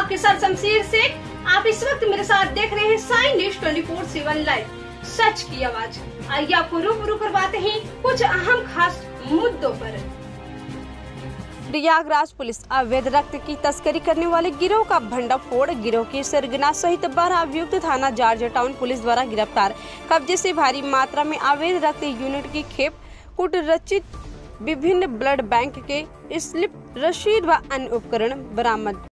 आपके साथ शमशीर शेख। आप इस वक्त मेरे साथ देख रहे हैं साई न्यूज 24/7 लाइव, सच की आवाज। आइए आपको रूबरू करवाते हैं कुछ अहम खास मुद्दों पर। प्रयागराज पुलिस अवैध रक्त की तस्करी करने वाले गिरोह का भंडाफोड़। गिरोह के सरगना सहित 12 अभियुक्त थाना जॉर्ज टाउन पुलिस द्वारा गिरफ्तार। कब्जे से भारी मात्रा में अवैध रक्त यूनिट की खेप, कूटरचित विभिन्न ब्लड बैंक के स्लिप, रसीद व अन्य उपकरण बरामद।